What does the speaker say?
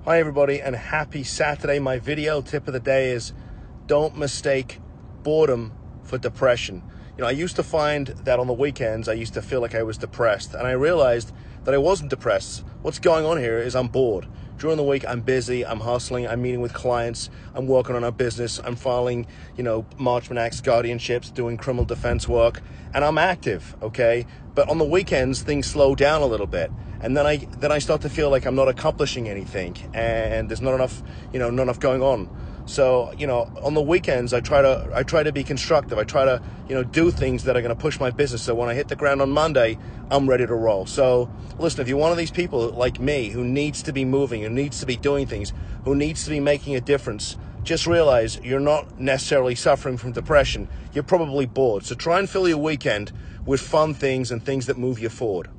Hi everybody and happy Saturday. My video tip of the day is don't mistake boredom for depression. I used to find that on the weekends I used to feel like I was depressed, and I realized that I wasn't depressed. What's going on here is I'm bored. During the week I'm busy, I'm hustling, I'm meeting with clients, I'm working on our business, I'm filing, Marchman Acts, guardianships, doing criminal defense work, and I'm active, okay? But on the weekends things slow down a little bit. And then I start to feel like I'm not accomplishing anything, and there's not enough going on. So, on the weekends I try to be constructive. I try to, do things that are going to push my business. So when I hit the ground on Monday, I'm ready to roll. So listen, if you're one of these people like me who needs to be moving, who needs to be doing things, who needs to be making a difference, just realize you're not necessarily suffering from depression. You're probably bored. So try and fill your weekend with fun things and things that move you forward.